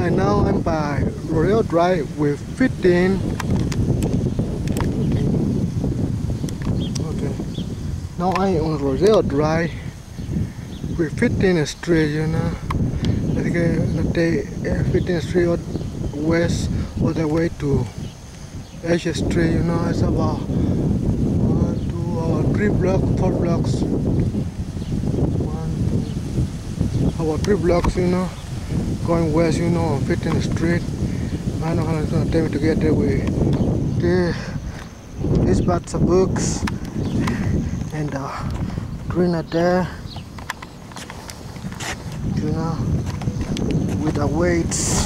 and now I'm by Rodeo Drive with 15. Okay. Now I'm on Rodeo Drive with 15th Street, you know. I think the 15th Street west all the way to Asia Street, you know. It's about 3 blocks, 4 blocks. About 3 blocks, you know, going west, you know, on 15th Street. I know how it's gonna take me to get there with these bags of books and drink it there, you know, with the weights.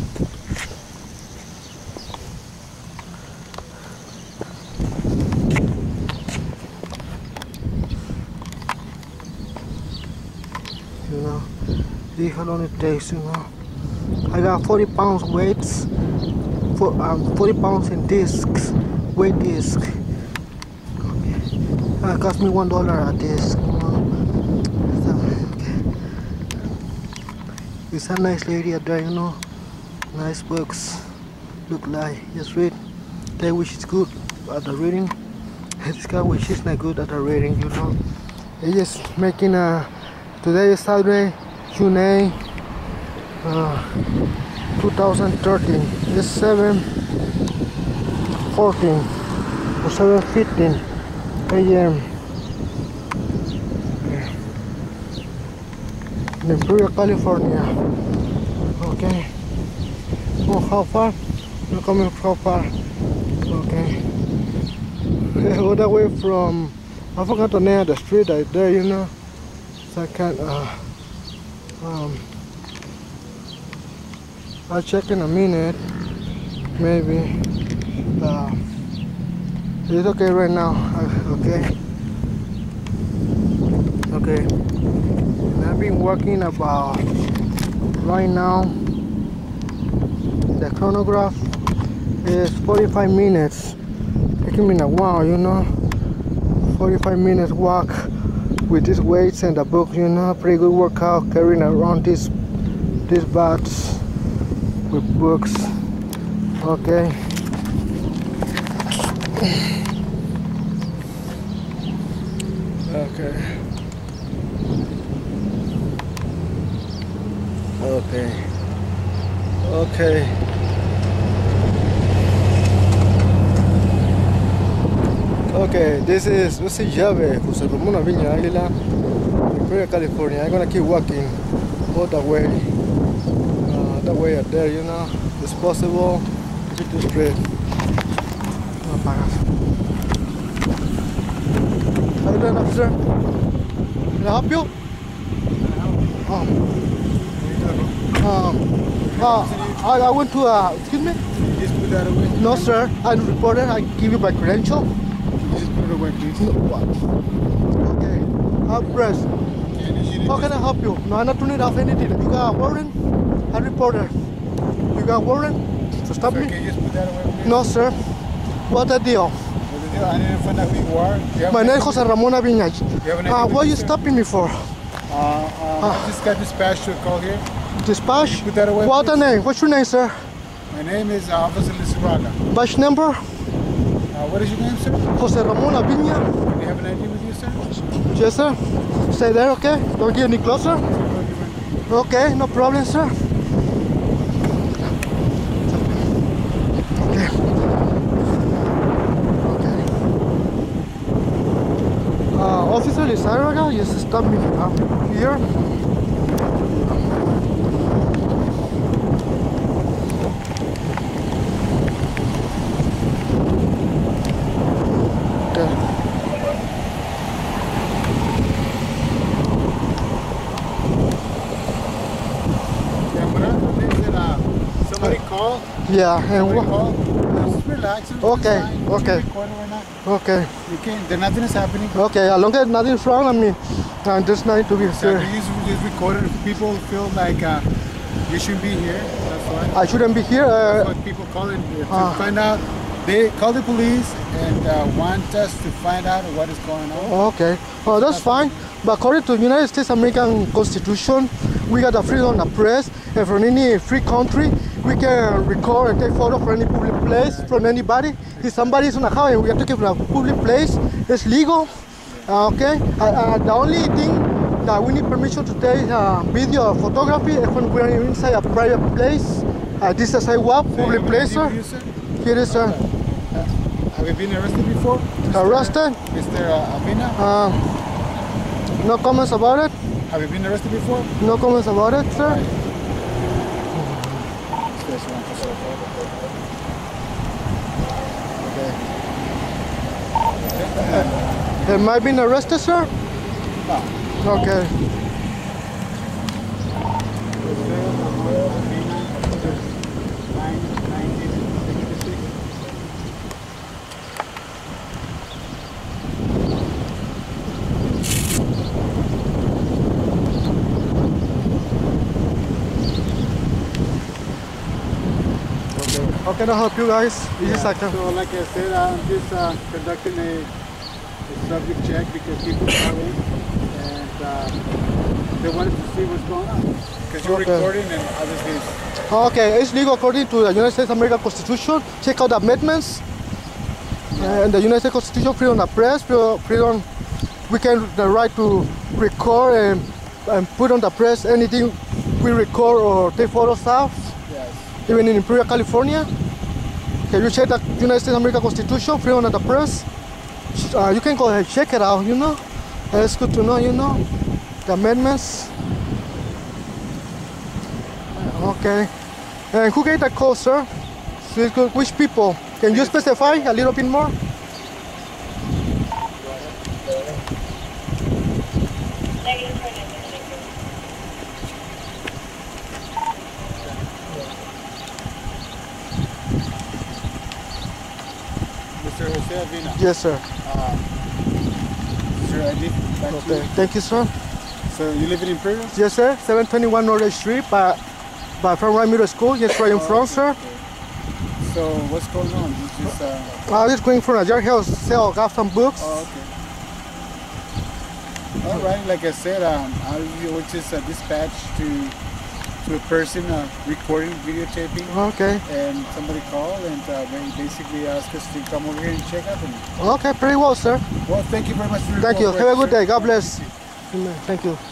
You know, see how long it takes, you know. I got 40 pounds weights, 40 pounds in discs, weight disc. It cost me $1 a disc, you know. So, okay. It's a nice lady out there, you know. Nice books. Look like, just read. They wish it's good at the reading. This guy wish she's not good at the reading, you know. They're just making a. Today is Saturday, June 8, 2013. It's 7:14 or 7:15 a.m. in Imperial, California. Okay. Oh, how far? You're coming how far? Okay. All the way from, I forgot the name of the street right there, you know. I can't, I'll check in a minute, maybe. It's okay right now, okay. Okay, and I've been working about, right now, the chronograph is 45 minutes. Taking me a while, you know, 45 minutes walk with these weights and the book, you know, pretty good workout carrying around these bags with books. Okay. Okay. Okay. Okay. Okay, this is Llave, Jose Ramon Viña Aguila, Imperial, California. I'm gonna keep walking all the way up there, you know. It's possible if it is straight. No pagas. How you doing, officer? Can I help you? I went to excuse me? You just put that away? No, sir. I'm a reporter. I give you my credential. Just put it away, please. No, what? Okay. I'm pressed. How can I help you? No, I'm not turning off anything. You got a warrant? I'm a reporter. You got a warrant to stop me? Can you just put that away, please? No, sir. What's the deal? What's the deal? I didn't find out who you are. My name is Jose Ramon Aviña. What are you sir? stopping me for? I just got dispatched to a call here. Dispatch? Can you put that away, What's the please? name? What's your name, sir? My name is Officer Lizarraga. Badge number? What is your name, sir? Jose Ramon Aviña. Do you have an ID with you, sir? Yes, sir. Stay there, okay? Don't get any closer. Okay, no problem, sir. Okay. Okay. Officer Lizarraga, just stop me here. Yeah, and what? Just relax. Okay, okay. Okay. You can't. Then nothing is happening. Okay, as long as nothing's wrong, I mean, I'm just not to be serious. Just recorded. People feel like you shouldn't be here. That's why. I shouldn't be here. That's why people call in to find out They call the police and want us to find out what is going on. Okay. Oh, that's fine. But according to United States American Constitution, we got the freedom of the press, and from any free country, we can record and take photo from any public place from anybody. If somebody is on a house and we are taking from a public place, it's legal. Okay. The only thing that we need permission to take video or photography is when we are inside a private place. This is a sidewalk, public place, sir. Here is, sir. Have you been arrested before? Arrested? Mr. Avina? No comments about it? Have you been arrested before? No comments about it, sir? Am I being arrested, sir? No. Okay. How can I help you guys? So like I said, I'm just conducting a subject check because people call in and they wanted to see what's going on. Because you're recording and obviously... Okay, it's legal according to the United States American Constitution. Check out the amendments. And the United States Constitution, freedom of the press, freedom, we can the right to record and put on the press anything we record or take photos of. Even in Imperial, California. Can you check the United States American Constitution, freedom of the press? You can go ahead and check it out, you know. It's good to know, you know, the amendments. Okay. And who gave the call, sir? Which people? Can you specify a little bit more? Mr. Jose Avina. Yes, sir. Sir, ID. Okay. Thank you, sir. So you live in Imperial? Yes, sir. 721 North Street, by from Right Middle School. Yes, right in front, sir. Okay. So what's going on? You just, I'm just going for a yard house sale, got some books. Oh, okay. All right. Like I said, I will just dispatch to a person recording, videotaping. Okay. And somebody called and they basically asked us to come over here and check out on you. Okay, pretty well, sir. Well, thank you very much for your Thank you. Have a good day. God bless. Sir. Amen. Thank you.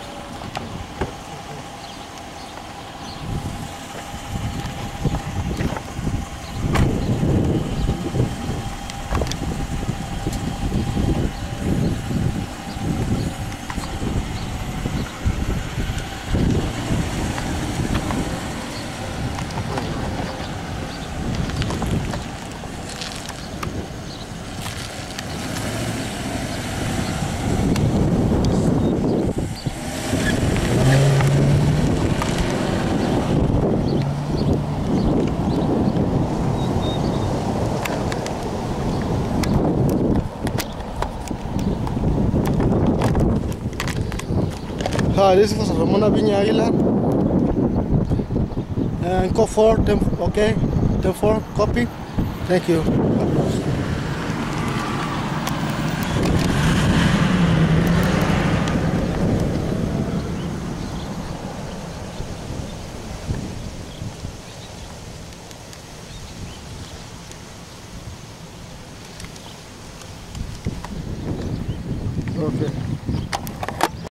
Hi, this is Ramona Viña Aguilar. And code 4, okay, 10-4, copy. Thank you.